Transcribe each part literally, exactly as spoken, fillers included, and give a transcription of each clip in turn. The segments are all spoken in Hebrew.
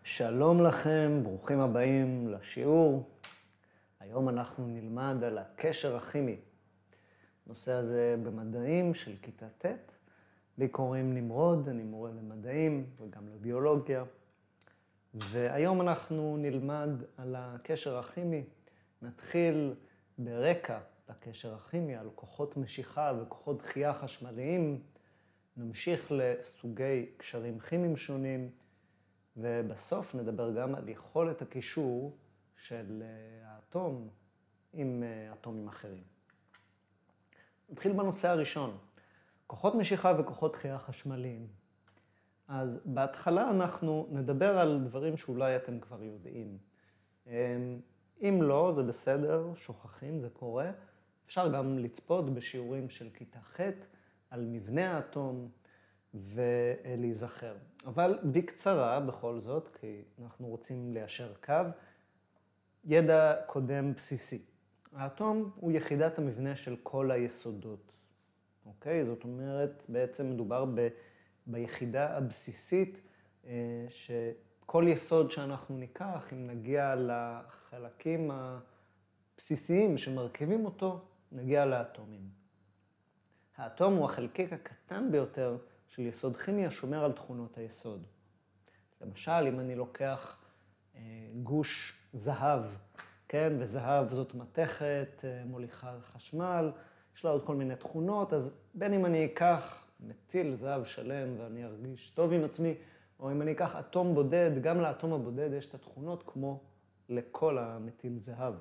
שלום לכם, ברוכים הבאים לשיעור. היום אנחנו נלמד על הקשר הכימי. הנושא הזה במדעים של כיתה ט'. לי קוראים נמרוד, אני מורה למדעים וגם לביולוגיה. והיום אנחנו נלמד על הקשר הכימי. נתחיל ברקע לקשר הכימי, על כוחות משיכה וכוחות דחייה חשמליים. נמשיך לסוגי קשרים כימיים שונים. ובסוף נדבר גם על יכולת הקישור של האטום עם אטומים אחרים. נתחיל בנושא הראשון, כוחות משיכה וכוחות דחייה חשמליים. אז בהתחלה אנחנו נדבר על דברים שאולי אתם כבר יודעים. אם לא, זה בסדר, שוכחים, זה קורה. אפשר גם לצפות בשיעורים של כיתה ח' על מבנה האטום, ולהיזכר. אבל בקצרה בכל זאת, כי אנחנו רוצים ליישר קו, ידע קודם בסיסי. האטום הוא יחידת המבנה של כל היסודות. אוקיי? זאת אומרת, בעצם מדובר ב, ביחידה הבסיסית, שכל יסוד שאנחנו ניקח, אם נגיע לחלקים הבסיסיים שמרכיבים אותו, נגיע לאטומים. האטום הוא החלקיק הקטן ביותר של יסוד כימי השומר על תכונות היסוד. למשל, אם אני לוקח אה, גוש זהב, כן? וזהב זאת מתכת, אה, מוליכה חשמל, יש לה עוד כל מיני תכונות, אז בין אם אני אקח מטיל זהב שלם ואני ארגיש טוב עם עצמי, או אם אני אקח אטום בודד, גם לאטום הבודד יש את התכונות כמו לכל המטיל זהב.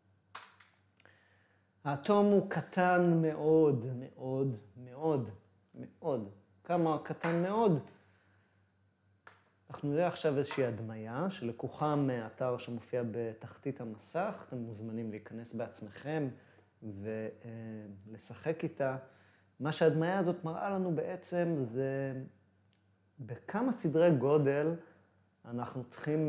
האטום הוא קטן מאוד, מאוד, מאוד, מאוד. כמה קטן מאוד. אנחנו נראה עכשיו איזושהי הדמיה שלקוחה מאתר שמופיע בתחתית המסך. אתם מוזמנים להיכנס בעצמכם ולשחק איתה. מה שההדמיה הזאת מראה לנו בעצם זה בכמה סדרי גודל אנחנו צריכים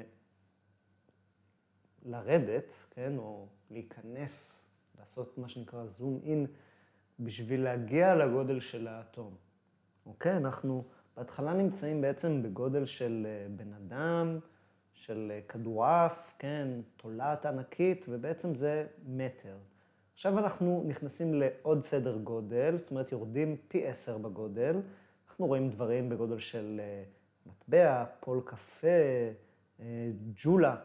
לרדת, כן, או להיכנס, לעשות מה שנקרא זום אין, בשביל להגיע לגודל של האטום. אוקיי? אנחנו בהתחלה נמצאים בעצם בגודל של בן אדם, של כדורעף, כן, תולעת ענקית, ובעצם זה מטר. עכשיו אנחנו נכנסים לעוד סדר גודל, זאת אומרת יורדים פי עשר בגודל. אנחנו רואים דברים בגודל של מטבע, פול קפה, ג'ולה.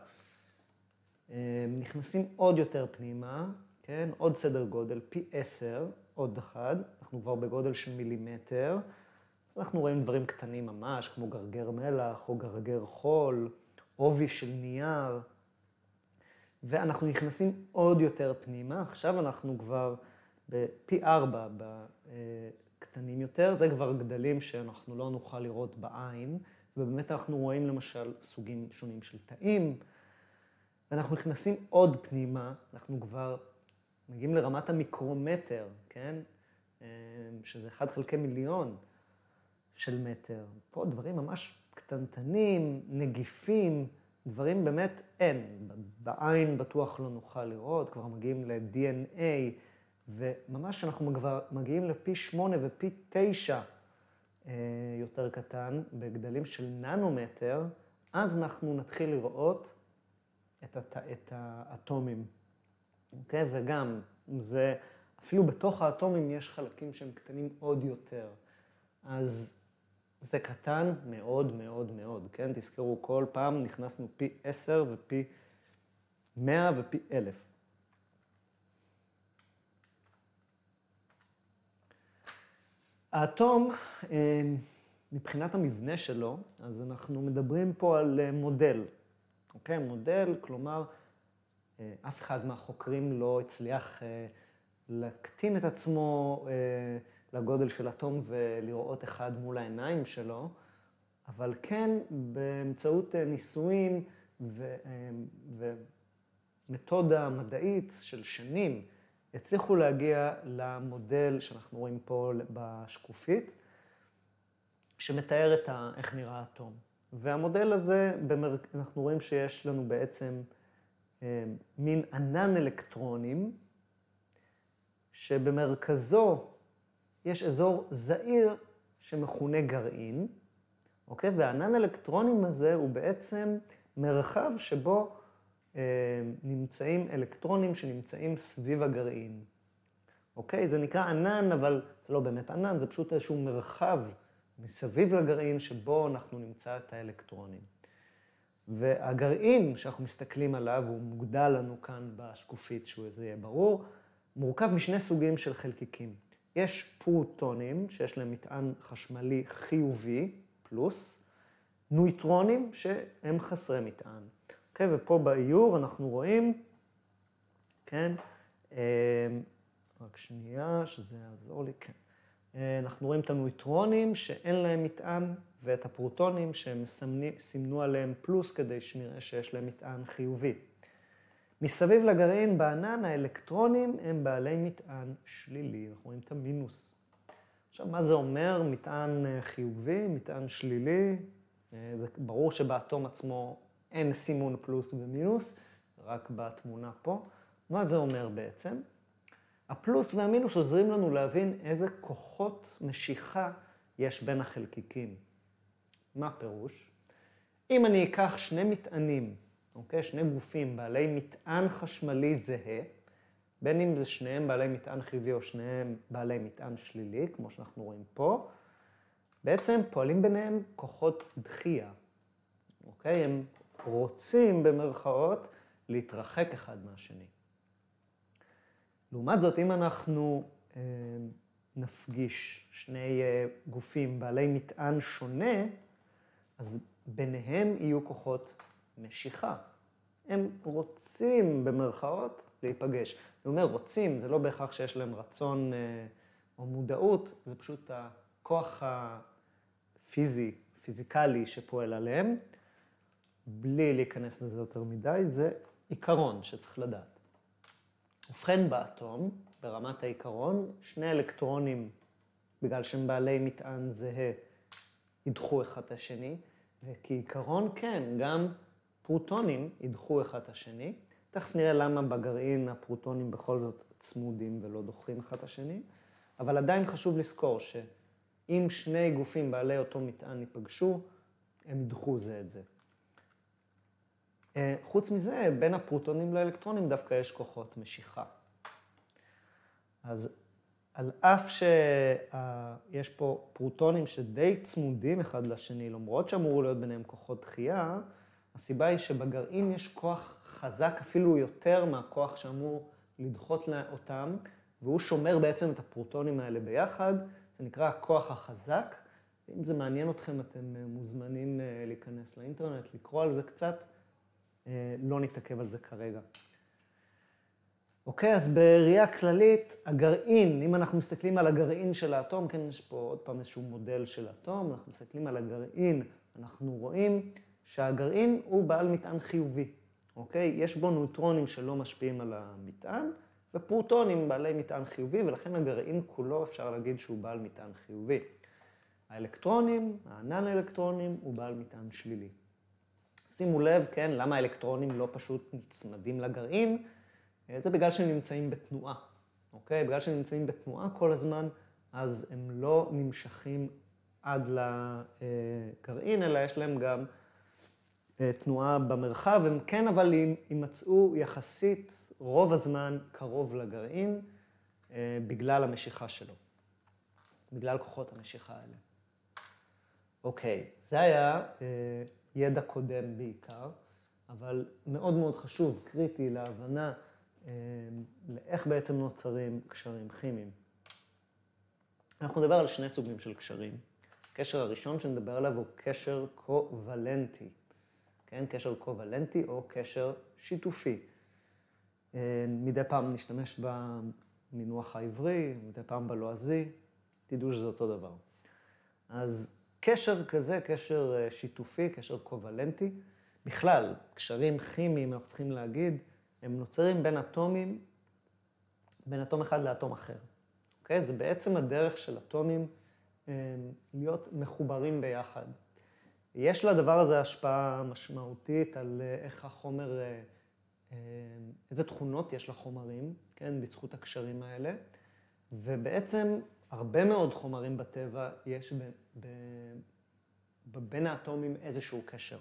נכנסים עוד יותר פנימה, כן, עוד סדר גודל, פי עשר, עוד אחד. אנחנו כבר בגודל של מילימטר. אז אנחנו רואים דברים קטנים ממש, כמו גרגר מלח או גרגר חול, עובי של נייר. ואנחנו נכנסים עוד יותר פנימה. עכשיו אנחנו כבר בפי ארבע בקטנים יותר. זה כבר גדלים שאנחנו לא נוכל לראות בעין. ובאמת אנחנו רואים למשל סוגים שונים של תאים. ואנחנו נכנסים עוד פנימה. אנחנו כבר מגיעים לרמת המיקרומטר, כן? שזה אחד חלקי מיליון. של מטר. פה דברים ממש קטנטנים, נגיפים, דברים באמת אין. בעין בטוח לא נוכל לראות, כבר מגיעים ל-די אן איי, וממש אנחנו כבר מגיעים לפי שמונה ופי תשע יותר קטן, בגדלים של ננומטר, אז אנחנו נתחיל לראות את, הת... את האטומים. אוקיי? וגם זה, אפילו בתוך האטומים יש חלקים שהם קטנים עוד יותר. אז זה קטן מאוד מאוד מאוד, כן? תזכרו, כל פעם נכנסנו פי עשר ופי מאה ופי אלף. האטום, מבחינת המבנה שלו, אז אנחנו מדברים פה על מודל. אוקיי? מודל, כלומר, אף אחד מהחוקרים לא הצליח להקטין את עצמו לגודל של אטום ולראות אחד מול העיניים שלו, אבל כן באמצעות ניסויים ו... ומתודה מדעית של שנים, הצליחו להגיע למודל שאנחנו רואים פה בשקופית, שמתאר את ה... איך נראה האטום. והמודל הזה, במר... אנחנו רואים שיש לנו בעצם מין ענן אלקטרונים, שבמרכזו יש אזור זעיר שמכונה גרעין, אוקיי? והענן אלקטרונים הזה הוא בעצם מרחב שבו אה, נמצאים אלקטרונים שנמצאים סביב הגרעין. אוקיי? זה נקרא ענן, אבל זה לא באמת ענן, זה פשוט איזשהו מרחב מסביב לגרעין שבו אנחנו נמצא את האלקטרונים. והגרעין שאנחנו מסתכלים עליו, הוא מוגדל לנו כאן בשקופית, שזה יהיה ברור, מורכב משני סוגים של חלקיקים. יש פרוטונים שיש להם מטען חשמלי חיובי, פלוס, נויטרונים שהם חסרי מטען. אוקיי? ופה באיור אנחנו רואים, כן, רק שנייה, שזה יעזור לי, כן. אנחנו רואים את הנויטרונים שאין להם מטען, ואת הפרוטונים שהם סימנו עליהם פלוס כדי שנראה שיש להם מטען חיובי. מסביב לגרעין בענן האלקטרונים הם בעלי מטען שלילי, אנחנו רואים את המינוס. עכשיו, מה זה אומר? מטען חיובי, מטען שלילי. זה ברור שבאטום עצמו אין סימון פלוס ומינוס, רק בתמונה פה. מה זה אומר בעצם? הפלוס והמינוס עוזרים לנו להבין איזה כוחות משיכה יש בין החלקיקים. מה הפירוש? אם אני אקח שני מטענים, אוקיי? שני גופים בעלי מטען חשמלי זהה, בין אם זה שניהם בעלי מטען חיובי או שניהם בעלי מטען שלילי, כמו שאנחנו רואים פה, בעצם פועלים ביניהם כוחות דחייה. אוקיי? הם רוצים במרכאות להתרחק אחד מהשני. לעומת זאת, אם אנחנו אה, נפגיש שני אה, גופים בעלי מטען שונה, אז ביניהם יהיו כוחות משיכה. הם רוצים במרכאות להיפגש. אני אומר רוצים, זה לא בהכרח שיש להם רצון אה, או מודעות, זה פשוט הכוח הפיזי, פיזיקלי שפועל עליהם, בלי להיכנס לזה יותר מדי, זה עיקרון שצריך לדעת. ובכן באטום, ברמת העיקרון, שני אלקטרונים, בגלל שהם בעלי מטען זהה, ידחו אחד את השני, וכעיקרון כן, גם פרוטונים ידחו אחד את השני. תכף נראה למה בגרעין הפרוטונים בכל זאת צמודים ולא דוחים אחד את השני, אבל עדיין חשוב לזכור שאם שני גופים בעלי אותו מטען ייפגשו, הם ידחו זה את זה. חוץ מזה, בין הפרוטונים לאלקטרונים דווקא יש כוחות משיכה. אז על אף שיש פה פרוטונים שדי צמודים אחד לשני, למרות שאמור להיות ביניהם כוחות דחייה, הסיבה היא שבגרעין יש כוח חזק אפילו יותר מהכוח שאמור לדחות אותם, והוא שומר בעצם את הפרוטונים האלה ביחד, זה נקרא הכוח החזק. אם זה מעניין אתכם, אתם מוזמנים להיכנס לאינטרנט, לקרוא על זה קצת, לא נתעכב על זה כרגע. אוקיי, אז בראייה כללית, הגרעין, אם אנחנו מסתכלים על הגרעין של האטום, כן, יש פה עוד פעם איזשהו מודל של האטום, אנחנו מסתכלים על הגרעין, אנחנו רואים שהגרעין הוא בעל מטען חיובי, אוקיי? יש בו נויטרונים שלא משפיעים על המטען, ופרוטונים בעלי מטען חיובי, ולכן הגרעין כולו אפשר להגיד שהוא בעל מטען חיובי. האלקטרונים, הענן האלקטרונים, הוא בעל מטען שלילי. שימו לב, כן, למה האלקטרונים לא פשוט נצמדים לגרעין? זה בגלל שהם נמצאים בתנועה, אוקיי? בגלל שהם נמצאים בתנועה כל הזמן, אז הם לא נמשכים עד לגרעין, אלא יש להם גם תנועה במרחב. הם כן, אבל יימצאו יחסית רוב הזמן קרוב לגרעין, בגלל המשיכה שלו, בגלל כוחות המשיכה האלה. אוקיי, זה היה ידע קודם בעיקר, אבל מאוד מאוד חשוב, קריטי להבנה, לאיך בעצם נוצרים קשרים כימיים. אנחנו נדבר על שני סוגים של קשרים. הקשר הראשון שנדבר עליו הוא קשר קוולנטי. כן, קשר קוולנטי או קשר שיתופי. מדי פעם נשתמש במינוח העברי, מדי פעם בלועזי, תדעו שזה אותו דבר. אז קשר כזה, קשר שיתופי, קשר קוולנטי, בכלל, קשרים כימיים, אנחנו צריכים להגיד, הם נוצרים בין אטומים, בין אטום אחד לאטום אחר. אוקיי? זה בעצם הדרך של אטומים להיות מחוברים ביחד. יש לדבר הזה השפעה משמעותית על איך החומר, איזה תכונות יש לחומרים, כן, בזכות הקשרים האלה, ובעצם הרבה מאוד חומרים בטבע יש ב, ב, בין האטומים איזשהו קשר.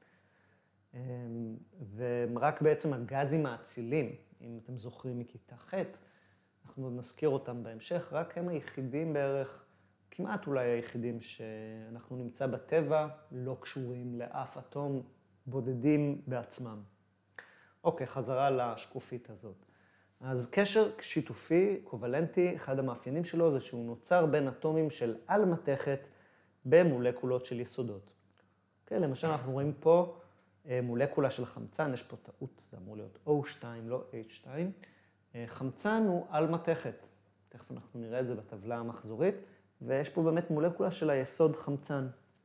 ורק בעצם הגזים האצילים, אם אתם זוכרים מכיתה ח', אנחנו עוד נזכיר אותם בהמשך, רק הם היחידים בערך, כמעט אולי היחידים שאנחנו נמצא בטבע, לא קשורים לאף אטום, בודדים בעצמם. אוקיי, חזרה לשקופית הזאת. אז קשר שיתופי, קובלנטי, אחד המאפיינים שלו זה שהוא נוצר בין אטומים של על מתכת במולקולות של יסודות. אוקיי, למשל אנחנו רואים פה מולקולה של חמצן, יש פה טעות, זה אמור להיות או שתיים, לא אייץ' שתיים. חמצן הוא על מתכת, תכף אנחנו נראה את זה בטבלה המחזורית, ויש פה באמת מולקולה של היסוד חמצן.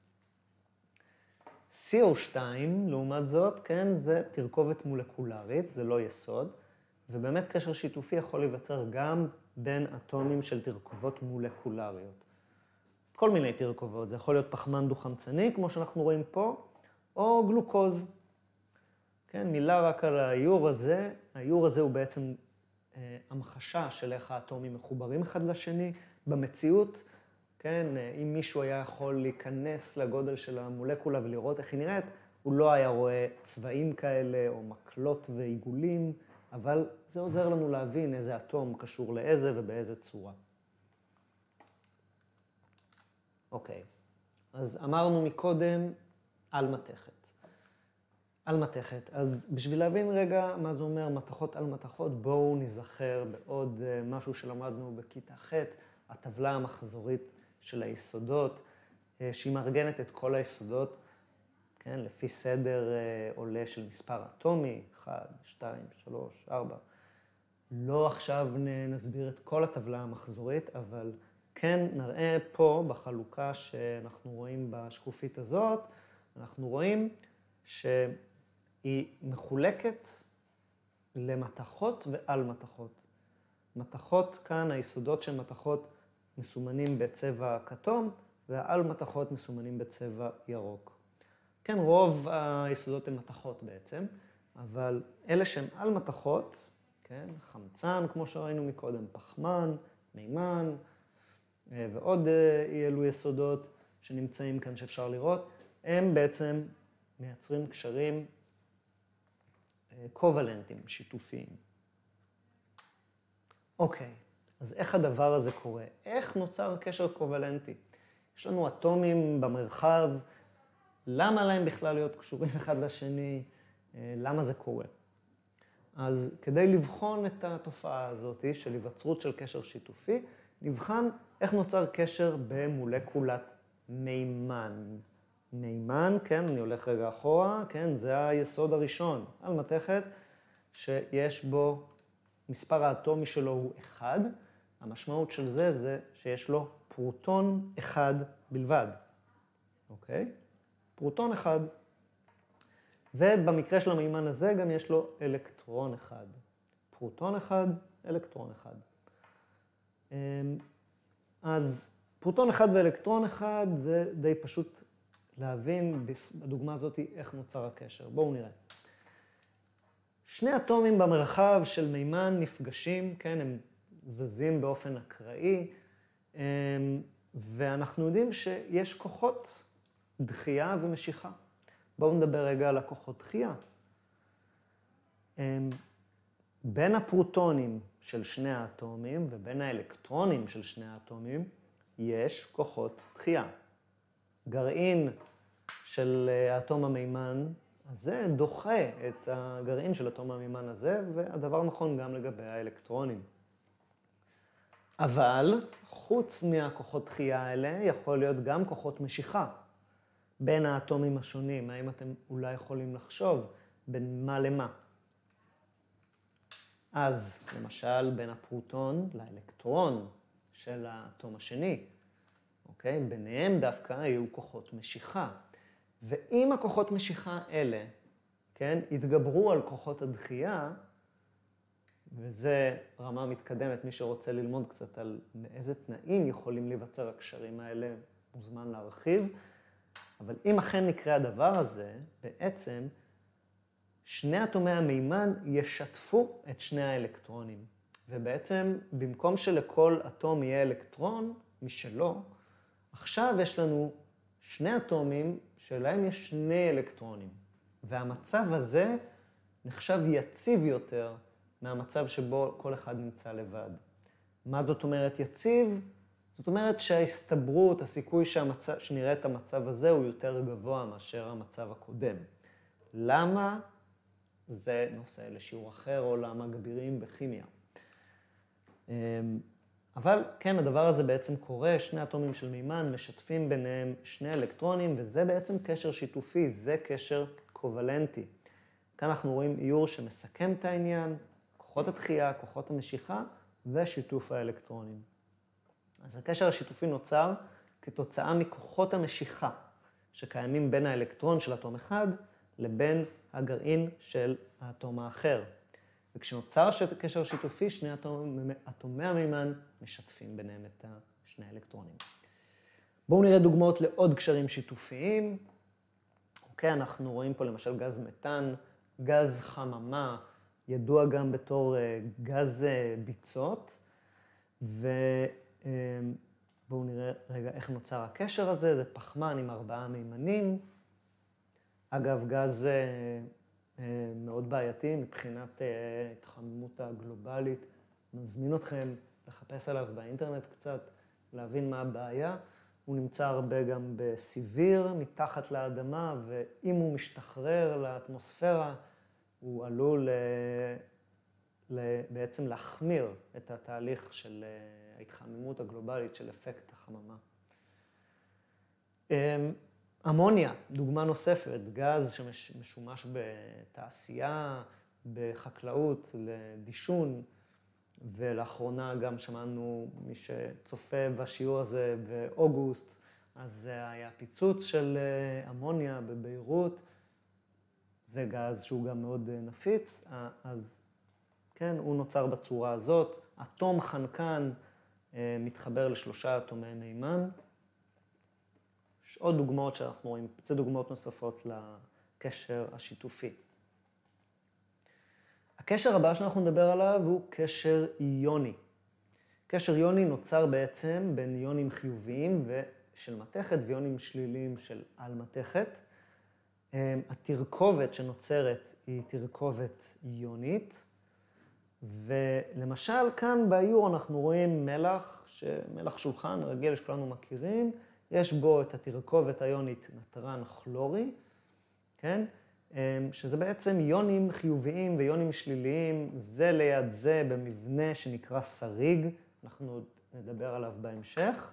סי או שתיים, לעומת זאת, כן, זה תרכובת מולקולרית, זה לא יסוד, ובאמת קשר שיתופי יכול להיווצר גם בין אטומים של תרכובות מולקולריות. כל מיני תרכובות, זה יכול להיות פחמן דו-חמצני, כמו שאנחנו רואים פה, או גלוקוז. כן, מילה רק על האיור הזה, האיור הזה הוא בעצם אה, המחשה של איך האטומים מחוברים אחד לשני. במציאות, כן, אם מישהו היה יכול להיכנס לגודל של המולקולה ולראות איך היא נראית, הוא לא היה רואה צבעים כאלה או מקלות ועיגולים, אבל זה עוזר לנו להבין איזה אטום קשור לאיזה ובאיזה צורה. אוקיי, אז אמרנו מקודם על מתכת. על מתכת. אז בשביל להבין רגע מה זה אומר מתכות על מתכות, בואו נזכר בעוד משהו שלמדנו בכיתה ח', הטבלה המחזורית של היסודות, שהיא מארגנת את כל היסודות, כן, לפי סדר עולה של מספר אטומי, אחת, שתיים, שלוש, ארבע. לא עכשיו נסביר את כל הטבלה המחזורית, אבל כן נראה פה בחלוקה שאנחנו רואים בשקופית הזאת, אנחנו רואים שהיא מחולקת למתכות ועל מתכות. מתכות כאן, היסודות של מתכות מסומנים בצבע כתום, והעל מתכות מסומנים בצבע ירוק. כן, רוב היסודות הן מתכות בעצם, אבל אלה שהן על מתכות, כן, חמצן, כמו שראינו מקודם, פחמן, מימן, ועוד אלו יסודות שנמצאים כאן שאפשר לראות, הם בעצם מייצרים קשרים קובלנטיים, שיתופיים. אוקיי, אז איך הדבר הזה קורה? איך נוצר קשר קובלנטי? יש לנו אטומים במרחב, למה להם בכלל להיות קשורים אחד לשני? למה זה קורה? אז כדי לבחון את התופעה הזאת של היווצרות של קשר שיתופי, נבחן איך נוצר קשר במולקולת מימן. מימן, כן, אני הולך רגע אחורה, כן, זה היסוד הראשון על מתכת שיש בו, מספר האטומי שלו הוא אחד. המשמעות של זה זה שיש לו פרוטון אחד בלבד. אוקיי? פרוטון אחד. ובמקרה של המימן הזה גם יש לו אלקטרון אחד. פרוטון אחד, אלקטרון אחד. אז פרוטון אחד ואלקטרון אחד זה די פשוט להבין בדוגמה הזאת איך נוצר הקשר. בואו נראה. שני אטומים במרחב של מימן נפגשים, כן, הם זזים באופן אקראי, ואנחנו יודעים שיש כוחות דחייה ומשיכה. בואו נדבר רגע על הכוחות דחייה. בין הפרוטונים של שני האטומים ובין האלקטרונים של שני האטומים יש כוחות דחייה. גרעין של האטום המימן הזה דוחה את הגרעין של האטום המימן הזה, והדבר נכון גם לגבי האלקטרונים. אבל חוץ מהכוחות דחייה האלה יכול להיות גם כוחות משיכה בין האטומים השונים. האם אתם אולי יכולים לחשוב בין מה למה? אז למשל בין הפרוטון לאלקטרון של האטום השני, אוקיי? ביניהם דווקא היו כוחות משיכה. ואם הכוחות משיכה אלה, כן, התגברו על כוחות הדחייה, וזה רמה מתקדמת, מי שרוצה ללמוד קצת על איזה תנאים יכולים להיווצר הקשרים האלה, מוזמן להרחיב. אבל אם אכן נקרה הדבר הזה, בעצם שני אטומי המימן ישתפו את שני האלקטרונים. ובעצם במקום שלכל אטום יהיה אלקטרון משלו, עכשיו יש לנו שני אטומים שלהם יש שני אלקטרונים, והמצב הזה נחשב יציב יותר מהמצב שבו כל אחד נמצא לבד. מה זאת אומרת יציב? זאת אומרת שההסתברות, הסיכוי שהמצב, שנראה את המצב הזה הוא יותר גבוה מאשר המצב הקודם. למה? זה נושא לשיעור אחר או למה גבירים בכימיה. אבל כן, הדבר הזה בעצם קורה, שני אטומים של מימן משתפים ביניהם שני אלקטרונים, וזה בעצם קשר שיתופי, זה קשר קובלנטי. כאן אנחנו רואים איור שמסכם את העניין, כוחות התחייה, כוחות המשיכה ושיתוף האלקטרונים. אז הקשר השיתופי נוצר כתוצאה מכוחות המשיכה שקיימים בין האלקטרון של אטום אחד לבין הגרעין של האטום האחר. וכשנוצר קשר שיתופי, שני אטומי, אטומי המימן משתפים ביניהם את שני האלקטרונים. בואו נראה דוגמאות לעוד קשרים שיתופיים. אוקיי, אנחנו רואים פה למשל גז מתאן, גז חממה, ידוע גם בתור גז ביצות. ובואו נראה רגע איך נוצר הקשר הזה, זה פחמן עם ארבעה מימנים. אגב, גז מאוד בעייתי מבחינת התחממות הגלובלית. מזמין אתכם לחפש עליו באינטרנט קצת, להבין מה הבעיה. הוא נמצא הרבה גם בסיביר, מתחת לאדמה, ואם הוא משתחרר לאטמוספירה, הוא עלול בעצם להחמיר את התהליך של ההתחממות הגלובלית של אפקט החממה. אמוניה, דוגמה נוספת, גז שמשומש בתעשייה, בחקלאות, לדישון, ולאחרונה גם שמענו מי שצופה בשיעור הזה באוגוסט, אז זה היה פיצוץ של אמוניה בביירות, זה גז שהוא גם מאוד נפיץ, אז כן, הוא נוצר בצורה הזאת, אטום חנקן מתחבר לשלושה אטומי מימן. יש עוד דוגמאות שאנחנו רואים, זה דוגמאות נוספות לקשר השיתופי. הקשר הבא שאנחנו נדבר עליו הוא קשר איוני. קשר איוני נוצר בעצם בין איונים חיוביים של מתכת ואיונים שליליים של על מתכת. התרכובת שנוצרת היא תרכובת איונית, ולמשל כאן באיור אנחנו רואים מלח, מלח שולחן רגיל שכולנו מכירים, יש בו את התרכובת האיונית נתרן כלורי, כן? שזה בעצם איונים חיוביים ואיונים שליליים, זה ליד זה במבנה שנקרא שריג, אנחנו עוד נדבר עליו בהמשך.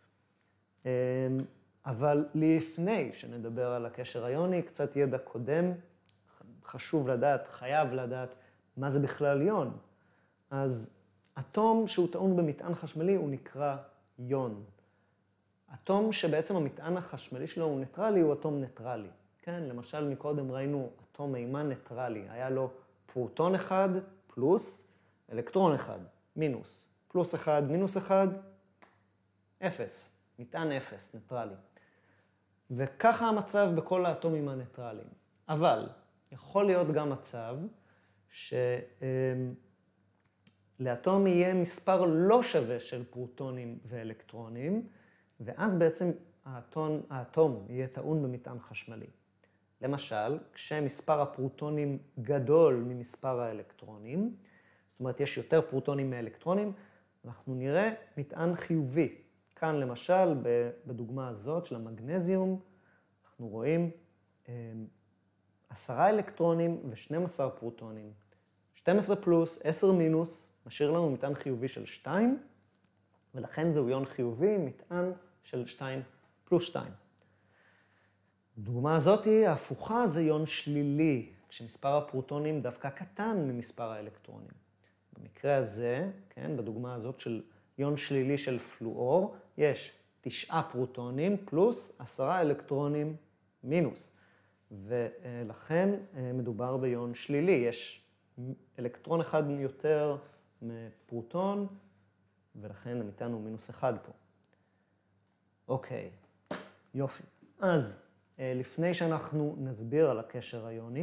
אבל לפני שנדבר על הקשר האיוני, קצת ידע קודם, חשוב לדעת, חייב לדעת מה זה בכלל איון. אז אטום שהוא טעון במטען חשמלי הוא נקרא איון. אטום שבעצם המטען החשמלי שלו הוא ניטרלי, הוא אטום ניטרלי. כן, למשל מקודם ראינו אטום מימן ניטרלי, היה לו פרוטון אחד פלוס אלקטרון אחד, מינוס. פלוס אחד, מינוס אחד, אפס. מטען אפס, ניטרלי. וככה המצב בכל האטומים הניטרליים. אבל יכול להיות גם מצב שלאטום יהיה מספר לא שווה של פרוטונים ואלקטרונים, ואז בעצם האטום, האטום יהיה טעון במטען חשמלי. למשל, כשמספר הפרוטונים גדול ממספר האלקטרונים, זאת אומרת יש יותר פרוטונים מאלקטרונים, אנחנו נראה מטען חיובי. כאן למשל, בדוגמה הזאת של המגנזיום, אנחנו רואים עשרה אלקטרונים ו-שנים עשר פרוטונים. שתים עשרה פלוס, עשר מינוס, משאיר לנו מטען חיובי של שתיים, ולכן זהו איון חיובי, מטען של שתיים פלוס שתיים. הדוגמה הזאת, ההפוכה זה איון שלילי, כשמספר הפרוטונים דווקא קטן ממספר האלקטרונים. במקרה הזה, כן, בדוגמה הזאת של איון שלילי של פלואור, יש תשעה פרוטונים פלוס עשרה אלקטרונים מינוס. ולכן מדובר באיון שלילי, יש אלקטרון אחד יותר מפרוטון, ולכן המטען הוא מינוס אחד פה. אוקיי, יופי. אז לפני שאנחנו נסביר על הקשר האיוני,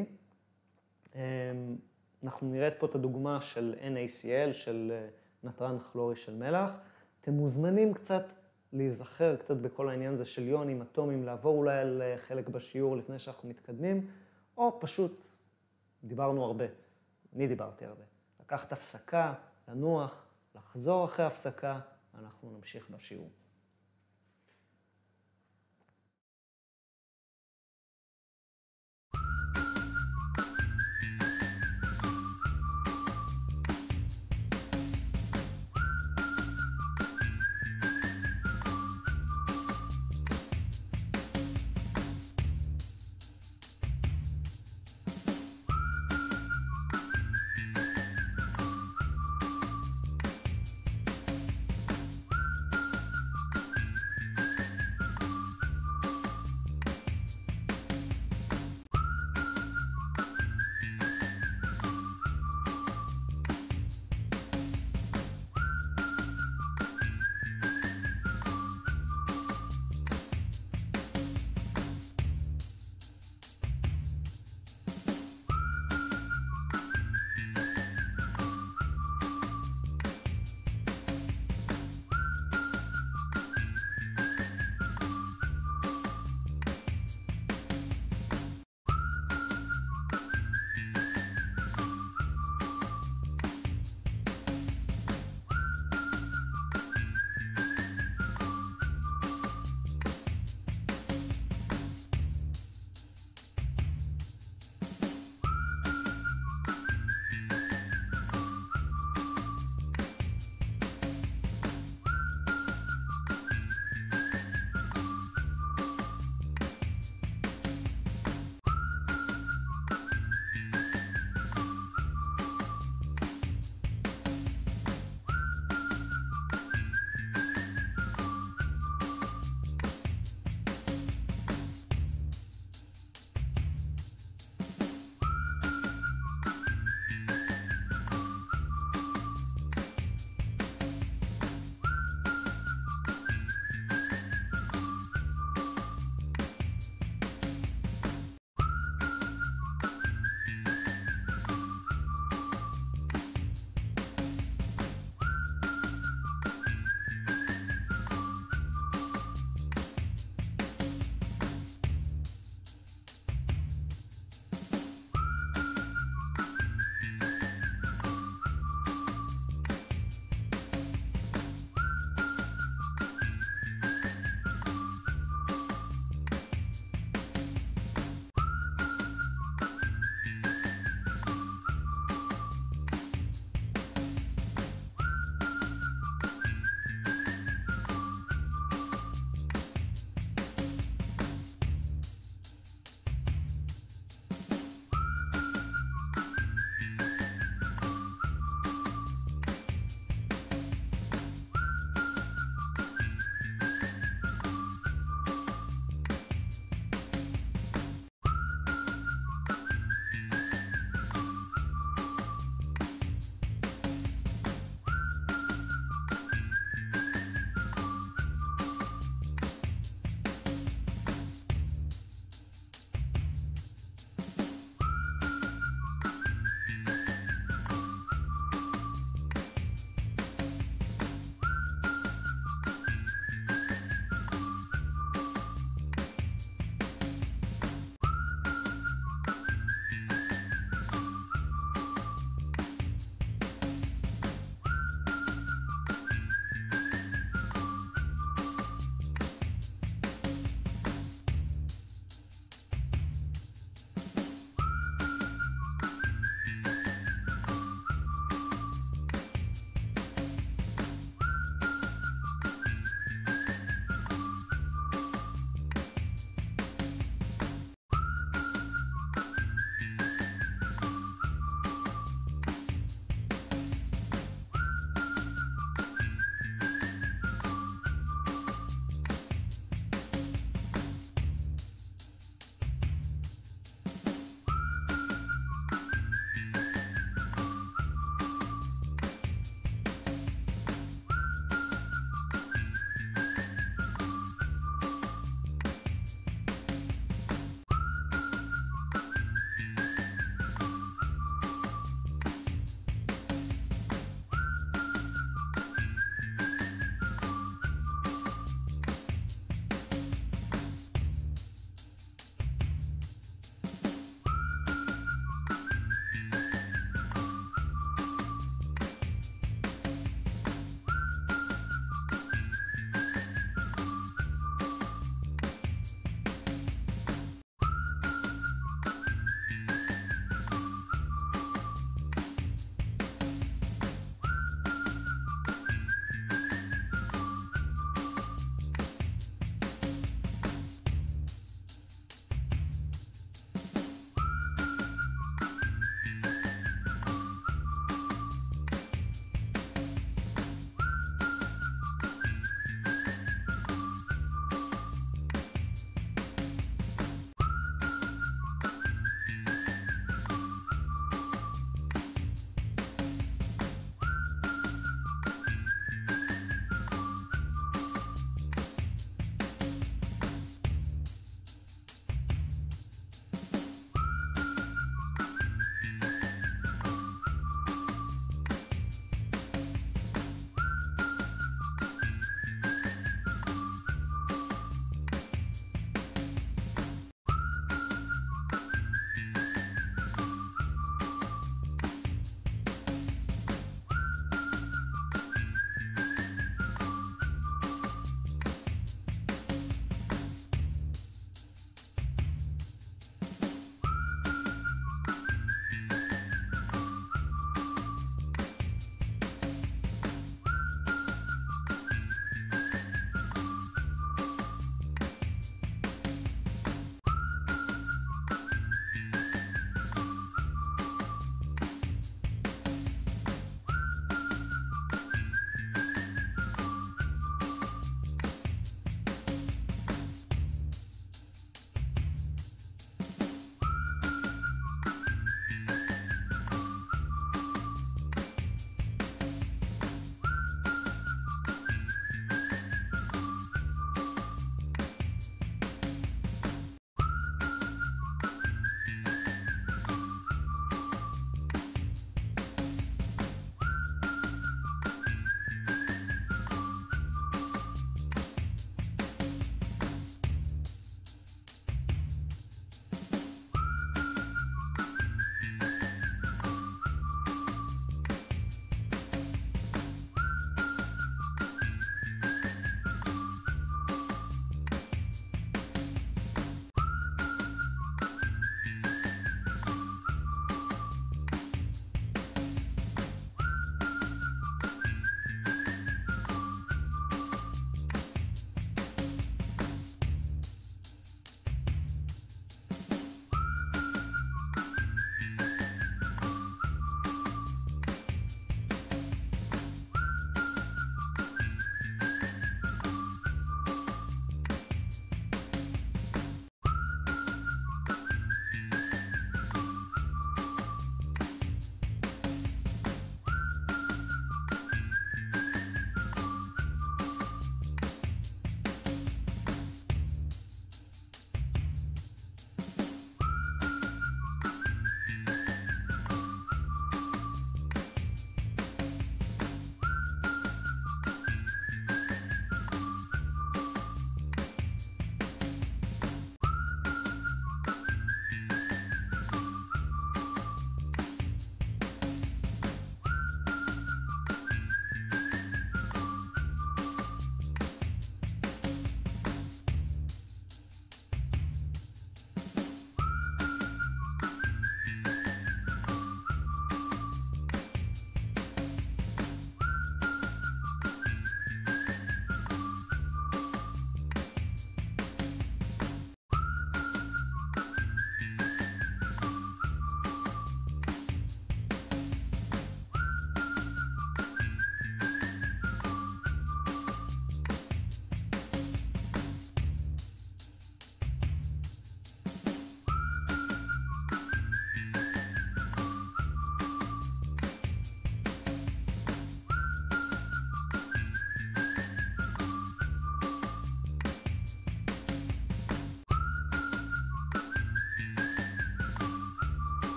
אנחנו נראה פה את הדוגמה של N A C L, של נתרן כלורי של מלח. אתם מוזמנים קצת להיזכר קצת בכל העניין הזה של יונים, אטומים, לעבור אולי על חלק בשיעור לפני שאנחנו מתקדמים, או פשוט, דיברנו הרבה, אני דיברתי הרבה. לקחת הפסקה, לנוח, לחזור אחרי הפסקה, אנחנו נמשיך בשיעור.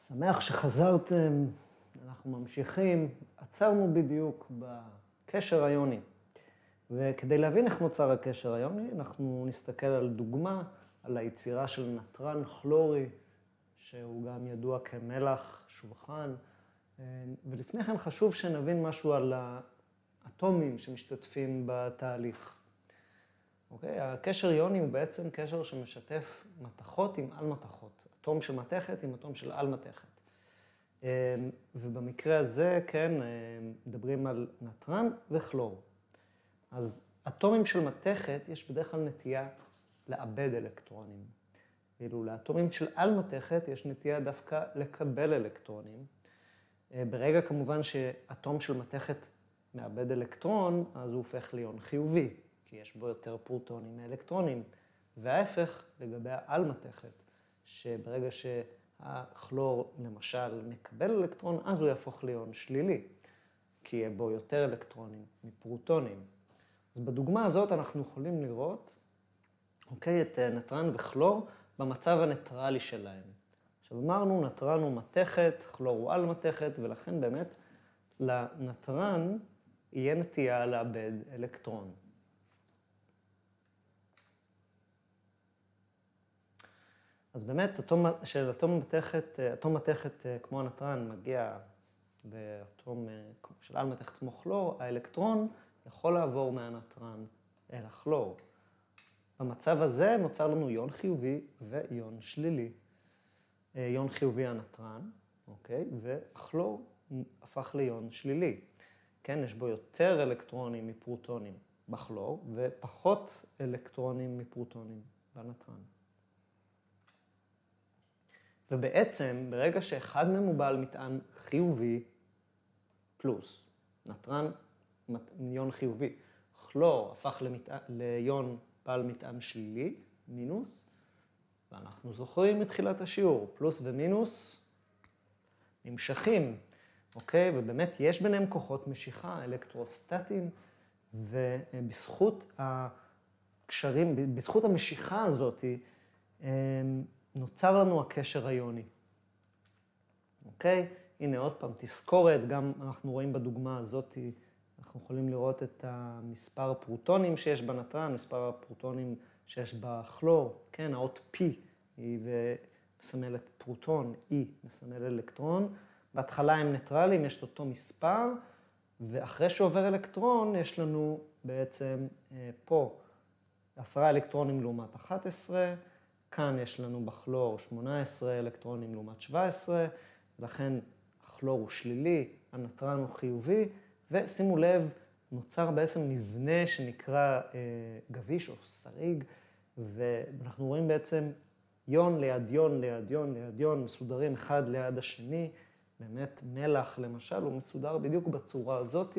שמח שחזרתם, אנחנו ממשיכים, עצרנו בדיוק בקשר היוני. וכדי להבין איך נוצר הקשר היוני, אנחנו נסתכל על דוגמה, על היצירה של נתרן כלורי, שהוא גם ידוע כמלח שולחן. ולפני כן חשוב שנבין משהו על האטומים שמשתתפים בתהליך. אוקיי? הקשר יוני הוא בעצם קשר שמשתף מתכות עם על מתכות. אטום של מתכת עם אטום של על מתכת. ובמקרה הזה, כן, מדברים על נתרן וכלור. אז אטומים של מתכת יש בדרך כלל נטייה לאבד אלקטרונים. ואילו לאטומים של על מתכת יש נטייה דווקא לקבל אלקטרונים. ברגע כמובן שאטום של מתכת מאבד אלקטרון, אז הוא הופך ליון חיובי, כי יש בו יותר פרוטונים מאלקטרונים. וההפך לגבי העל מתכת, שברגע שהכלור למשל מקבל אלקטרון, אז הוא יהפוך ליון שלילי, כי יהיה בו יותר אלקטרונים מפרוטונים. אז בדוגמה הזאת אנחנו יכולים לראות, אוקיי, את נתרן וכלור במצב הניטרלי שלהם. עכשיו אמרנו, נתרן הוא מתכת, כלור הוא על מתכת, ולכן באמת לנתרן יהיה נטייה לאבד אלקטרון. אז באמת, אטום, של אטום מתכת, אטום מתכת כמו הנתרן מגיע באטום של על מתכת כמו כלור, האלקטרון יכול לעבור מהנתרן אל הכלור. במצב הזה נוצר לנו יון חיובי ויון שלילי. יון חיובי הנתרן, אוקיי? והכלור הפך ליון שלילי. כן, יש בו יותר אלקטרונים מפרוטונים בכלור, ופחות אלקטרונים מפרוטונים בנתרן. ובעצם, ברגע שאחד מהם הוא בעל מטען חיובי פלוס, נתרן יון חיובי, כלור הפך למטען, ליון בעל מטען שלילי, מינוס, ואנחנו זוכרים מתחילת השיעור, פלוס ומינוס נמשכים, אוקיי? ובאמת יש ביניהם כוחות משיכה, אלקטרוסטטיים, ובזכות הקשרים, בזכות המשיכה הזאת, נוצר לנו הקשר היוני. אוקיי? הנה עוד פעם, תזכורת, גם אנחנו רואים בדוגמה הזאת, אנחנו יכולים לראות את המספר הפרוטונים שיש בנתרן, מספר הפרוטונים שיש בכלור, כן, האות P היא מסמלת פרוטון, E מסמל אלקטרון. בהתחלה הם ניטרלים, יש אותו מספר, ואחרי שעובר אלקטרון, יש לנו בעצם פה עשרה אלקטרונים לעומת אחת עשרה, כאן יש לנו בכלור שמונה עשרה אלקטרונים לעומת שבע עשרה, ולכן הכלור הוא שלילי, הנתרן הוא חיובי, ושימו לב, נוצר בעצם מבנה שנקרא אה, גביש או שריג, ואנחנו רואים בעצם יון ליד יון ליד יון ליד יון, מסודרים אחד ליד השני, באמת מלח למשל, הוא מסודר בדיוק בצורה הזאת,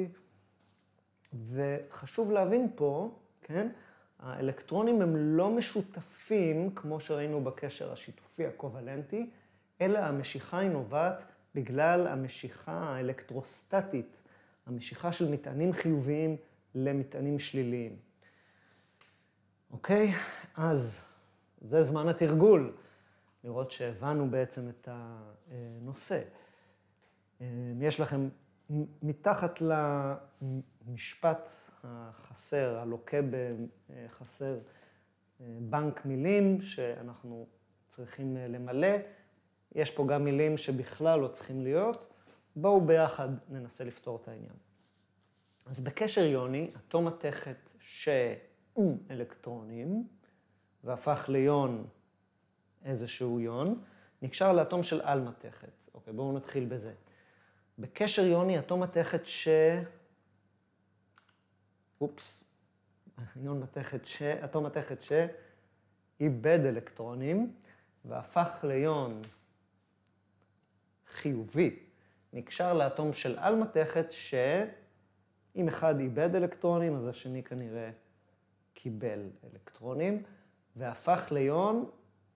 וחשוב להבין פה, כן, האלקטרונים הם לא משותפים, כמו שראינו בקשר השיתופי הקובלנטי, אלא המשיכה היא נובעת בגלל המשיכה האלקטרוסטטית, המשיכה של מטענים חיוביים למטענים שליליים. אוקיי? אז זה זמן התרגול, לראות שהבנו בעצם את הנושא. יש לכם מתחת למשפט החסר, הלוקה בחסר, בנק מילים שאנחנו צריכים למלא. יש פה גם מילים שבכלל לא צריכים להיות. בואו ביחד ננסה לפתור את העניין. אז בקשר יוני, אטום מתכת שאלקטרונים, והפך ליון איזשהו יון, נקשר לאטום של על מתכת. אוקיי, בואו נתחיל בזה. בקשר יוני, אטום מתכת ש... אופס, יון מתכת ש... אטום מתכת שאיבד אלקטרונים, והפך ליון חיובי. נקשר לאטום של על מתכת שאם אחד איבד אלקטרונים, אז השני כנראה קיבל אלקטרונים, והפך ליון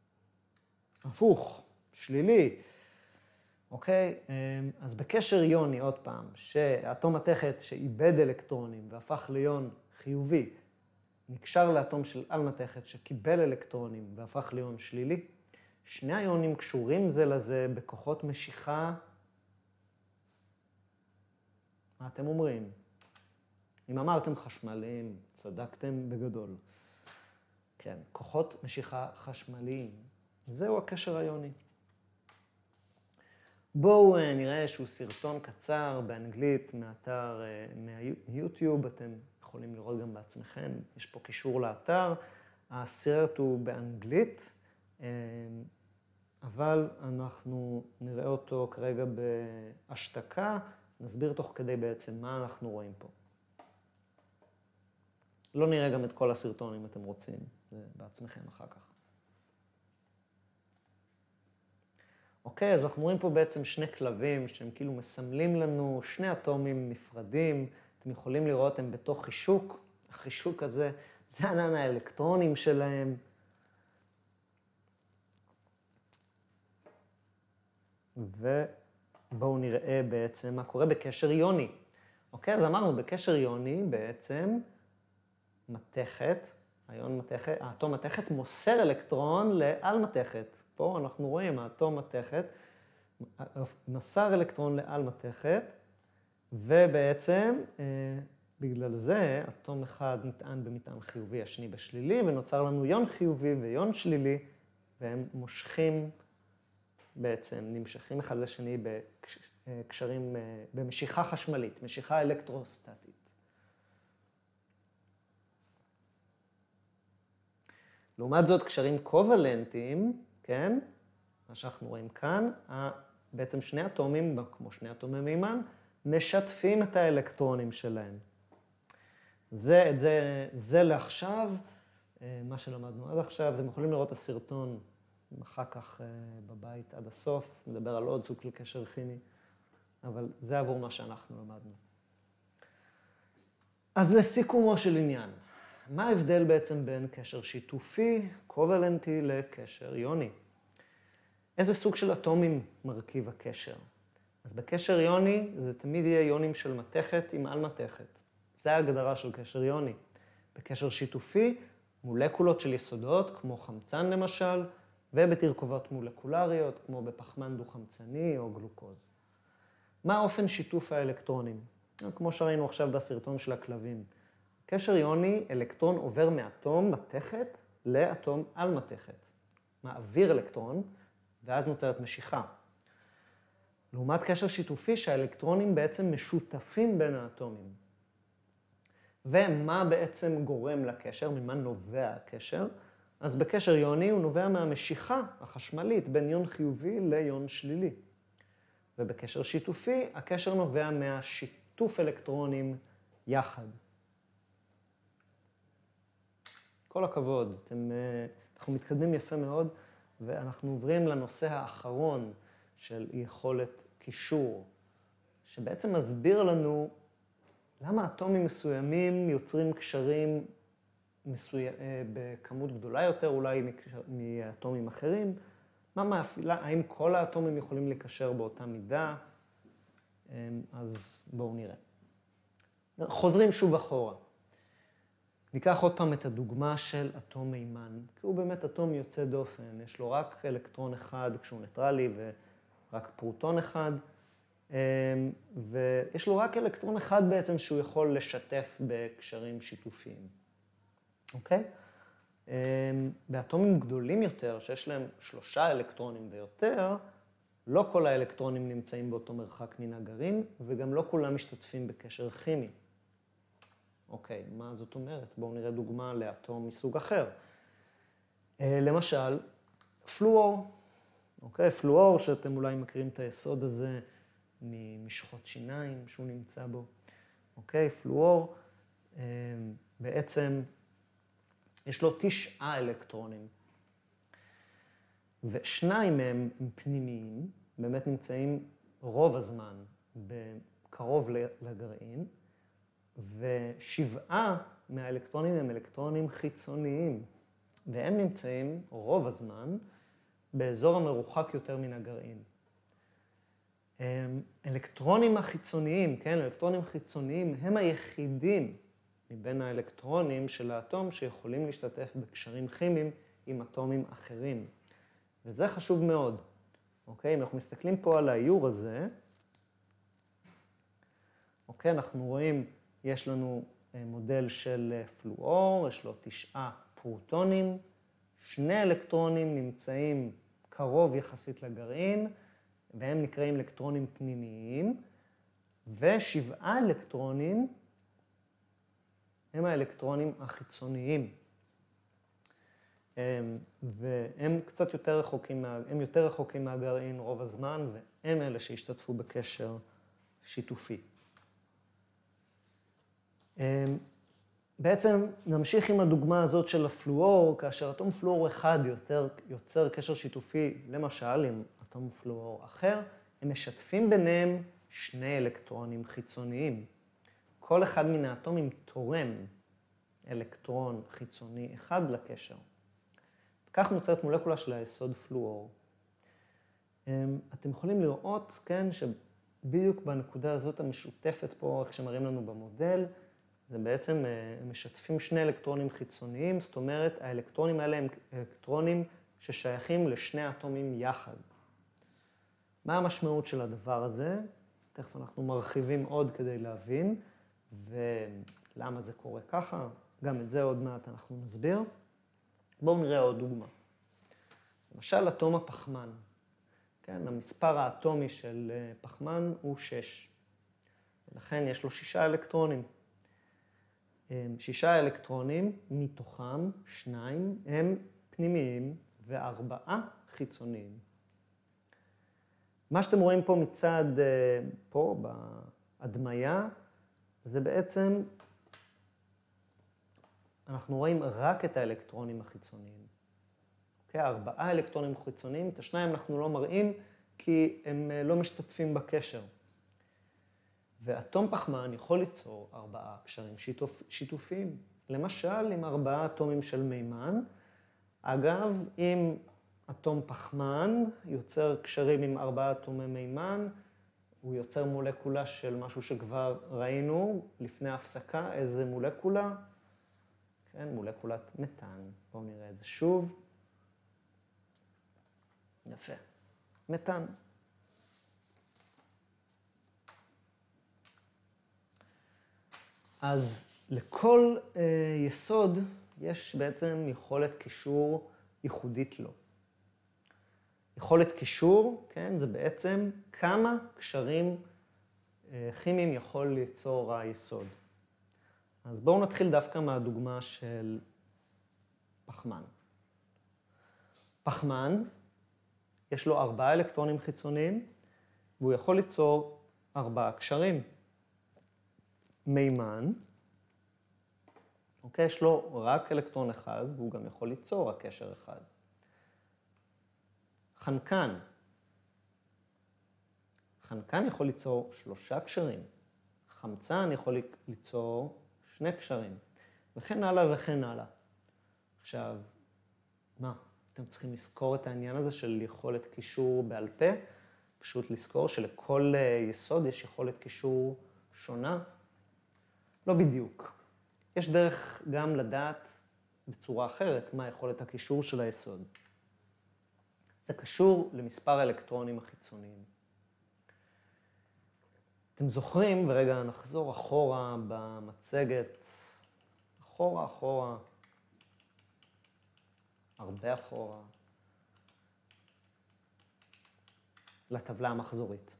הפוך, שלילי. אוקיי? אז בקשר יוני, עוד פעם, שהאטום מתכת שאיבד אלקטרונים והפך ליון חיובי, נקשר לאטום של על מתכת שקיבל אלקטרונים והפך ליון שלילי, שני האיונים קשורים זה לזה בכוחות משיכה. מה אתם אומרים? אם אמרתם חשמליים, צדקתם בגדול. כן, כוחות משיכה חשמליים. זהו הקשר האיוני. בואו נראה איזשהו סרטון קצר באנגלית מאתר מיוטיוב, אתם יכולים לראות גם בעצמכם, יש פה קישור לאתר. הסרט הוא באנגלית, אבל אנחנו נראה אותו כרגע בהשתקה, נסביר תוך כדי בעצם מה אנחנו רואים פה. לא נראה גם את כל הסרטון אם אתם רוצים, זה בעצמכם אחר כך. אוקיי, אז אנחנו רואים פה בעצם שני כלבים שהם כאילו מסמלים לנו שני אטומים נפרדים. אתם יכולים לראות הם בתוך חישוק. החישוק הזה, זה ענן האלקטרונים שלהם. ובואו נראה בעצם מה קורה בקשר איוני. אוקיי, אז אמרנו בקשר איוני בעצם מתכת, האיון מתכת, האטום מתכת מוסר אלקטרון לעל מתכת. פה אנחנו רואים, האטום מתכת מסר אלקטרון לעל מתכת, ובעצם בגלל זה אטום אחד נטען במטען חיובי, השני בשלילי, ונוצר לנו איון חיובי ואיון שלילי, והם מושכים בעצם, נמשכים אחד לשני בקשרים, במשיכה חשמלית, משיכה אלקטרוסטטית. לעומת זאת, קשרים קוולנטיים, כן, מה שאנחנו רואים כאן, בעצם שני אטומים, כמו שני אטומי מימן, משתפים את האלקטרונים שלהם. זה, את זה, זה לעכשיו, מה שלמדנו עד עכשיו, אתם יכולים לראות את הסרטון אחר כך בבית עד הסוף, נדבר על עוד סוג של קשר כימי, אבל זה עבור מה שאנחנו למדנו. אז לסיכומו של עניין, מה ההבדל בעצם בין קשר שיתופי, קוולנטי, לקשר איוני? איזה סוג של אטומים מרכיב הקשר? אז בקשר איוני זה תמיד יהיה איונים של מתכת עם על מתכת. זה ההגדרה של קשר איוני. בקשר שיתופי, מולקולות של יסודות, כמו חמצן למשל, ובתרכובות מולקולריות, כמו בפחמן דו-חמצני או גלוקוז. מה אופן שיתוף האלקטרונים? כמו שראינו עכשיו בסרטון של הכלבים. קשר איוני, אלקטרון עובר מאטום מתכת לאטום על מתכת. מעביר אלקטרון, ואז נוצרת משיכה. לעומת קשר שיתופי, שהאלקטרונים בעצם משותפים בין האטומים. ומה בעצם גורם לקשר, ממה נובע הקשר? אז בקשר איוני הוא נובע מהמשיכה החשמלית בין איון חיובי לאיון שלילי. ובקשר שיתופי, הקשר נובע מהשיתוף אלקטרונים יחד. כל הכבוד, אתם, אנחנו מתקדמים יפה מאוד, ואנחנו עוברים לנושא האחרון של יכולת קישור, שבעצם מסביר לנו למה אטומים מסוימים יוצרים קשרים מסוים, בכמות גדולה יותר, אולי מאטומים אחרים. מה מאפילה, האם כל האטומים יכולים להיקשר באותה מידה? אז בואו נראה. חוזרים שוב אחורה. ניקח עוד פעם את הדוגמה של אטום מימן, כי הוא באמת אטום יוצא דופן, יש לו רק אלקטרון אחד כשהוא ניטרלי ורק פרוטון אחד, ויש לו רק אלקטרון אחד בעצם שהוא יכול לשתף בקשרים שיתופיים. אוקיי? באטומים גדולים יותר, שיש להם שלושה אלקטרונים ויותר, לא כל האלקטרונים נמצאים באותו מרחק מן הגרעין, וגם לא כולם משתתפים בקשר כימי. אוקיי, מה זאת אומרת? בואו נראה דוגמה לאטום מסוג אחר. למשל, פלואור. אוקיי, פלואור, שאתם אולי מכירים את היסוד הזה ממשחות שיניים שהוא נמצא בו. אוקיי, פלואור, בעצם יש לו תשעה אלקטרונים. ושניים מהם הם פנימיים, באמת נמצאים רוב הזמן קרוב לגרעין, ושבעה מהאלקטרונים הם אלקטרונים חיצוניים, והם נמצאים רוב הזמן באזור המרוחק יותר מן הגרעין. אלקטרונים החיצוניים, כן, אלקטרונים חיצוניים הם היחידים מבין האלקטרונים של האטום שיכולים להשתתף בקשרים כימיים עם אטומים אחרים. וזה חשוב מאוד. אוקיי? אם אנחנו מסתכלים פה על האיור הזה, אוקיי? אנחנו רואים, יש לנו מודל של פלואור, יש לו תשעה פרוטונים, שני אלקטרונים נמצאים קרוב יחסית לגרעין, והם נקראים אלקטרונים פנימיים, ושבעה אלקטרונים הם האלקטרונים החיצוניים. והם קצת יותר רחוקים, הם יותר רחוקים מהגרעין רוב הזמן, והם אלה שהשתתפו בקשר שיתופי. בעצם נמשיך עם הדוגמה הזאת של הפלואור, כאשר אטום פלואור אחד יותר, יוצר קשר שיתופי, למשל עם אטום פלואור אחר, הם משתפים ביניהם שני אלקטרונים חיצוניים. כל אחד מן האטומים תורם אלקטרון חיצוני אחד לקשר. כך נוצרת מולקולה של היסוד פלואור. אתם יכולים לראות, כן, שבדיוק בנקודה הזאת המשותפת פה, איך שמראים לנו במודל, זה בעצם משתפים שני אלקטרונים חיצוניים, זאת אומרת, האלקטרונים האלה הם אלקטרונים ששייכים לשני אטומים יחד. מה המשמעות של הדבר הזה? תכף אנחנו מרחיבים עוד כדי להבין, ולמה זה קורה ככה, גם את זה עוד מעט אנחנו נסביר. בואו נראה עוד דוגמה. למשל, אטום הפחמן. כן, המספר האטומי של פחמן הוא שש. ולכן יש לו שישה אלקטרונים. שישה אלקטרונים, מתוכם שניים הם פנימיים וארבעה חיצוניים. מה שאתם רואים פה מצד, פה בהדמיה, זה בעצם, אנחנו רואים רק את האלקטרונים החיצוניים. אוקיי? ארבעה אלקטרונים חיצוניים, את השניים אנחנו לא מראים כי הם לא משתתפים בקשר. ואטום פחמן יכול ליצור ארבעה קשרים שיתופ... שיתופיים. למשל, עם ארבעה אטומים של מימן. אגב, אם אטום פחמן יוצר קשרים עם ארבעה אטומי מימן, הוא יוצר מולקולה של משהו שכבר ראינו לפני ההפסקה. איזה מולקולה? כן, מולקולת מתאן. בואו נראה את זה שוב. יפה. מתאן. אז לכל אה, יסוד יש בעצם יכולת קישור ייחודית לו. יכולת קישור, כן, זה בעצם כמה קשרים אה, כימיים יכול ליצור היסוד. אז בואו נתחיל דווקא מהדוגמה של פחמן. פחמן, יש לו ארבעה אלקטרונים חיצוניים, והוא יכול ליצור ארבעה קשרים. מימן, אוקיי, יש לו רק אלקטרון אחד, והוא גם יכול ליצור רק קשר אחד. חנקן, חנקן יכול ליצור שלושה קשרים. חמצן יכול ליצור שני קשרים, וכן הלאה וכן הלאה. עכשיו, מה? אתם צריכים לזכור את העניין הזה של יכולת קישור בעל פה, פשוט לזכור שלכל יסוד יש יכולת קישור שונה. לא בדיוק. יש דרך גם לדעת בצורה אחרת מה יכולת הקישור של היסוד. זה קשור למספר האלקטרונים החיצוניים. אתם זוכרים, ורגע נחזור אחורה במצגת, אחורה, אחורה, הרבה אחורה, לטבלה המחזורית.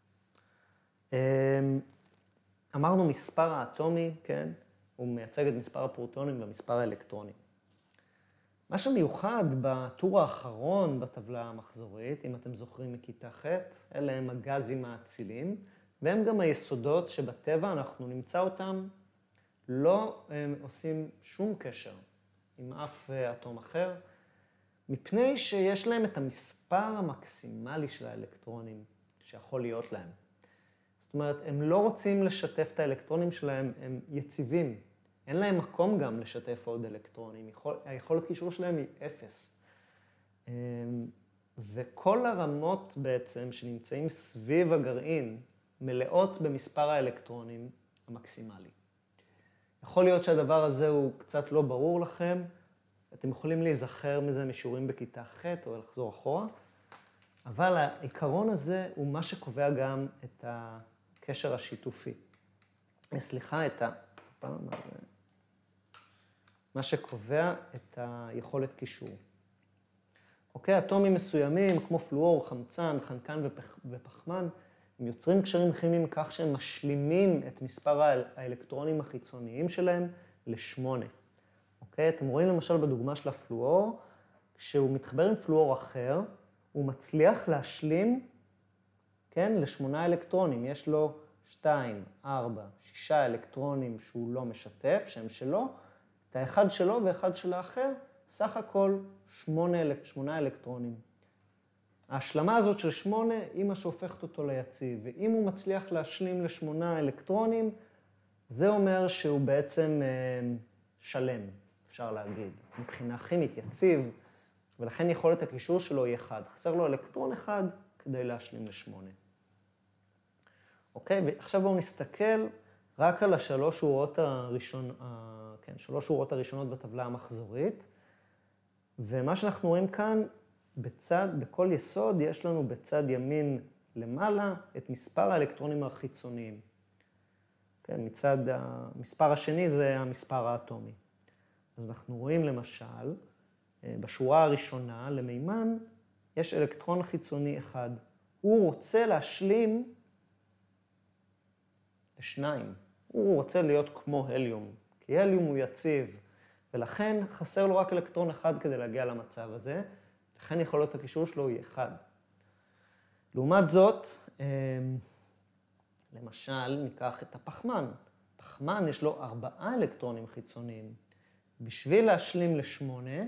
אמרנו מספר האטומי, כן? הוא מייצג את מספר הפרוטונים ומספר האלקטרונים. מה שמיוחד בטור האחרון בטבלה המחזורית, אם אתם זוכרים מכיתה ח', אלה הם הגזים האצילים, והם גם היסודות שבטבע אנחנו נמצא אותם, לא עושים שום קשר עם אף אטום אחר, מפני שיש להם את המספר המקסימלי של האלקטרונים שיכול להיות להם. זאת אומרת, הם לא רוצים לשתף את האלקטרונים שלהם, הם יציבים. אין להם מקום גם לשתף עוד אלקטרונים. יכול, היכולת קישור שלהם היא אפס. וכל הרמות בעצם שנמצאים סביב הגרעין מלאות במספר האלקטרונים המקסימלי. יכול להיות שהדבר הזה הוא קצת לא ברור לכם. אתם יכולים להיזכר מזה משיעורים בכיתה ח' או לחזור אחורה, אבל העיקרון הזה הוא מה שקובע גם את הקשר השיתופי. סליחה, את ה... מה שקובע את היכולת קישור. אוקיי, אטומים מסוימים כמו פלואור, חמצן, חנקן ופח... ופחמן, הם יוצרים קשרים כימיים כך שהם משלימים את מספר האלקטרונים החיצוניים שלהם לשמונה. אוקיי, אתם רואים למשל בדוגמה של הפלואור, כשהוא מתחבר עם פלואור אחר, הוא מצליח להשלים, כן, לשמונה אלקטרונים. יש לו שתיים, ארבע, שישה אלקטרונים שהוא לא משתף, שהם שלו, את האחד שלו ואחד של האחר, סך הכל שמונה, שמונה אלקטרונים. ההשלמה הזאת של שמונה היא מה שהופכת אותו ליציב, ואם הוא מצליח להשלים לשמונה אלקטרונים, זה אומר שהוא בעצם שלם, אפשר להגיד. מבחינה כימית יציב, ולכן יכולת הקישור שלו היא אחד. חסר לו אלקטרון אחד כדי להשלים לשמונה. אוקיי, ועכשיו בואו נסתכל רק על השלוש שורות הראשון, כן, שלוש שורות הראשונות בטבלה המחזורית, ומה שאנחנו רואים כאן, בצד, בכל יסוד יש לנו בצד ימין למעלה את מספר האלקטרונים החיצוניים. כן, מצד המספר השני זה המספר האטומי. אז אנחנו רואים למשל, בשורה הראשונה למימן יש אלקטרון חיצוני אחד. הוא רוצה להשלים לשניים. הוא רוצה להיות כמו הליום, כי הליום הוא יציב, ולכן חסר לו רק אלקטרון אחד כדי להגיע למצב הזה, לכן יכולות הקישור שלו היא אחד. לעומת זאת, למשל, ניקח את הפחמן. פחמן יש לו ארבעה אלקטרונים חיצוניים. בשביל להשלים לשמונה,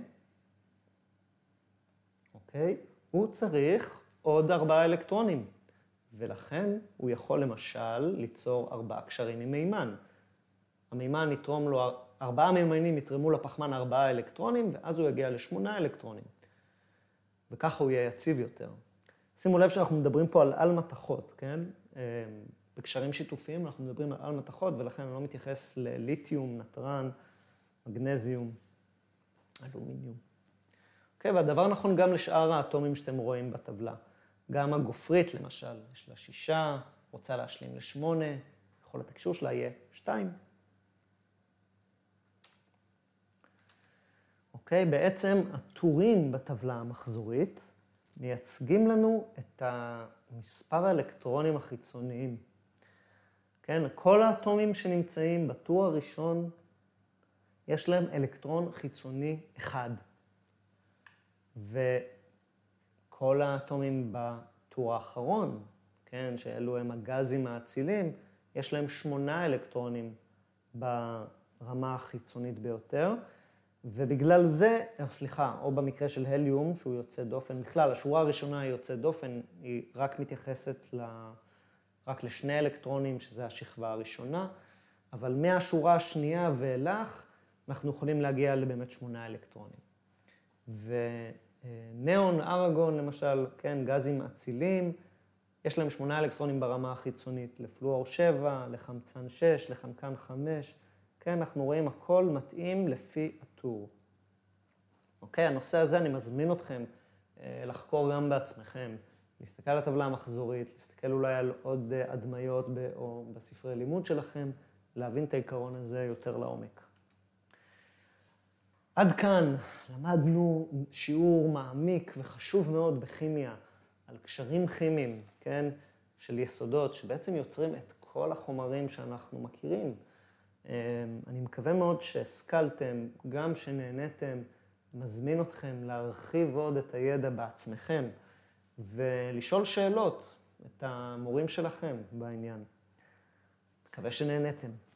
אוקיי, הוא צריך עוד ארבעה אלקטרונים, ולכן הוא יכול למשל ליצור ארבעה קשרים עם מימן. המימן יתרום לו, ארבעה מימנים יתרמו לפחמן ארבעה אלקטרונים, ואז הוא יגיע לשמונה אלקטרונים. וככה הוא יהיה יציב יותר. שימו לב שאנחנו מדברים פה על על מתכות, כן? בקשרים שיתופיים אנחנו מדברים על על מתכות, ולכן אני לא מתייחס לליתיום, נטרן, מגנזיום, אלומיניום. אוקיי, והדבר נכון גם לשאר האטומים שאתם רואים בטבלה. גם הגופרית, למשל, יש לה שישה, רוצה להשלים לשמונה, יכולת הקישור שלה יהיה שתיים. אוקיי, בעצם הטורים בטבלה המחזורית מייצגים לנו את מספר האלקטרונים החיצוניים. כן, כל האטומים שנמצאים בטור הראשון, יש להם אלקטרון חיצוני אחד. וכל האטומים בטור האחרון, כן, שאלו הם הגזים האצילים, יש להם שמונה אלקטרונים ברמה החיצונית ביותר, ובגלל זה, סליחה, או במקרה של הליום, שהוא יוצא דופן, בכלל, השורה הראשונה היא יוצא דופן, היא רק מתייחסת ל... רק לשני אלקטרונים, שזה השכבה הראשונה, אבל מהשורה השנייה ואילך, אנחנו יכולים להגיע לבאמת שמונה אלקטרונים. וניאון, ארגון, למשל, כן, גזים אצילים, יש להם שמונה אלקטרונים ברמה החיצונית, לפלואור שבע, לחמצן שש, לחנקן חמש, כן, אנחנו רואים הכל מתאים לפי הטור. אוקיי, הנושא הזה אני מזמין אתכם לחקור גם בעצמכם, להסתכל על הטבלה המחזורית, להסתכל אולי על עוד הדמיות או בספרי לימוד שלכם, להבין את העיקרון הזה יותר לעומק. עד כאן למדנו שיעור מעמיק וחשוב מאוד בכימיה, על קשרים כימיים, כן, של יסודות, שבעצם יוצרים את כל החומרים שאנחנו מכירים. אני מקווה מאוד שהשכלתם, גם שנהניתם, מזמין אתכם להרחיב עוד את הידע בעצמכם, ולשאול שאלות את המורים שלכם בעניין. מקווה שנהניתם.